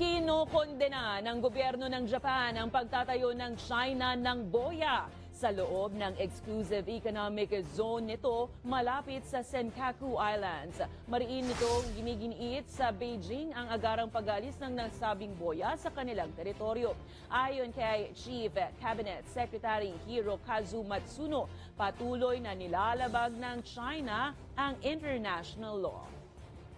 Kinokondena ng gobyerno ng Japan ang pagtatayo ng China ng boya sa loob ng exclusive economic zone nito malapit sa Senkaku Islands. Mariin nitong giniginiit sa Beijing ang agarang pag-alis ng nasabing boya sa kanilang teritoryo. Ayon kay Chief Cabinet Secretary Hirokazu Matsuno, patuloy na nilalabag ng China ang international law.